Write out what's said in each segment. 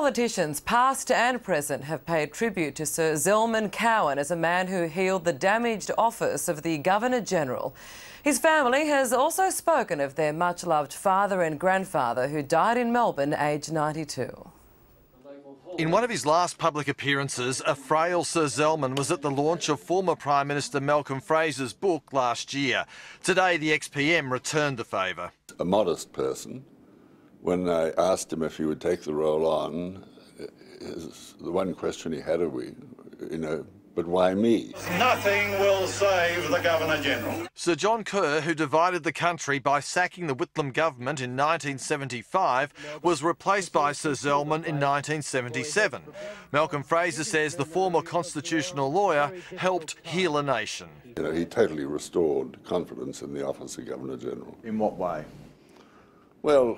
Politicians, past and present, have paid tribute to Sir Zelman Cowen as a man who healed the damaged office of the Governor-General. His family has also spoken of their much-loved father and grandfather who died in Melbourne, aged 92. In one of his last public appearances, a frail Sir Zelman was at the launch of former Prime Minister Malcolm Fraser's book last year. Today, the ex-PM returned the favour. A modest person. When I asked him if he would take the role on, the one question he had of me, but why me? Nothing will save the Governor-General. Sir John Kerr, who divided the country by sacking the Whitlam government in 1975, was replaced by Sir Zelman in 1977. Malcolm Fraser says the former constitutional lawyer helped heal a nation. He totally restored confidence in the office of Governor-General. In what way? Well,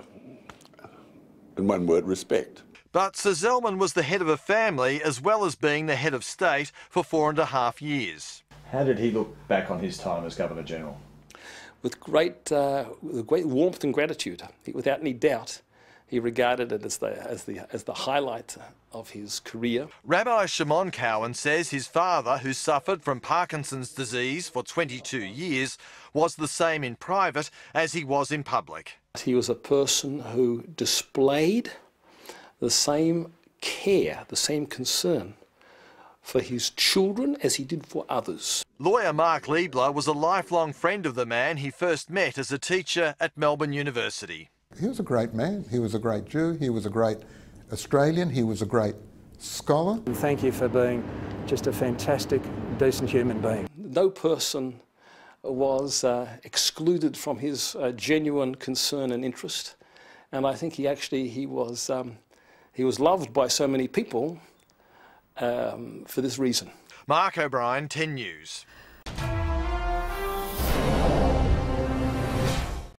in one word, respect. But Sir Zelman was the head of a family as well as being the head of state for 4.5 years. How did he look back on his time as Governor-General? With great warmth and gratitude. Without any doubt, he regarded it as the highlight of his career. Rabbi Zelman Cowen says his father, who suffered from Parkinson's disease for 22 years, was the same in private as he was in public. He was a person who displayed the same care, the same concern for his children as he did for others. Lawyer Mark Liebler was a lifelong friend of the man he first met as a teacher at Melbourne University. He was a great man. He was a great Jew. He was a great Australian. He was a great scholar. And thank you for being just a fantastic, decent human being. No person was excluded from his genuine concern and interest, and I think he was loved by so many people for this reason. Mark O'Brien, 10 News.